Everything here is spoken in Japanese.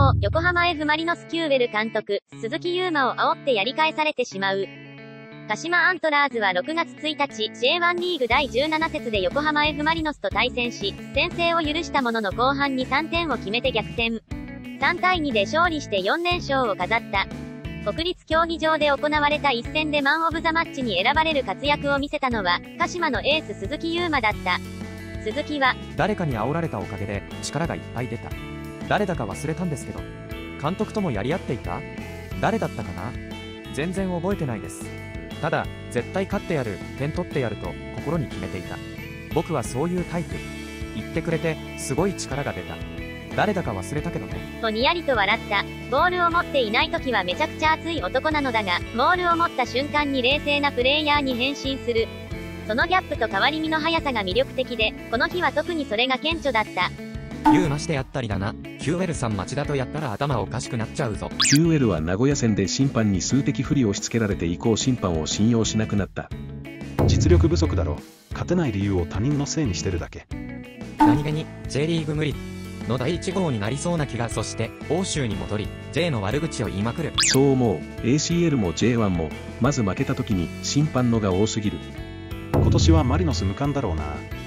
方、横浜 F マリノスキューウェル監督、鈴木優馬を煽ってやり返されてしまう。鹿島アントラーズは6月1日、J1 リーグ第17節で横浜 F マリノスと対戦し、先制を許したものの後半に3点を決めて逆転。3対2で勝利して4連勝を飾った。国立競技場で行われた一戦でマン・オブ・ザ・マッチに選ばれる活躍を見せたのは、鹿島のエース鈴木優馬だった。鈴木は、 誰かに煽られたおかげで力がいっぱい出た。誰だか忘れたんですけど、監督ともやり合っていた？誰だったかな？全然覚えてないです。ただ、絶対勝ってやる、点取ってやると心に決めていた。僕はそういうタイプ。言ってくれて、すごい力が出た。誰だか忘れたけどね。 とにやりと笑った。ボールを持っていない時はめちゃくちゃ熱い男なのだが、ボールを持った瞬間に冷静なプレイヤーに変身する。そのギャップと変わり身の速さが魅力的で、この日は特にそれが顕著だった。 ユーマしてやったりだな。キューウェルさん町田とやったら頭おかしくなっちゃうぞ。 キューウェルは名古屋戦で審判に数的不利を押し付けられて以降審判を信用しなくなった。 実力不足だろ。勝てない理由を他人のせいにしてるだけ。 何気に J リーグ無理の第1号になりそうな気が。そして欧州に戻り J の悪口を言いまくる。 そう思う。 ACL も J1 もまず負けた時に審判のが多すぎる。 今年はマリノス無冠だろうな。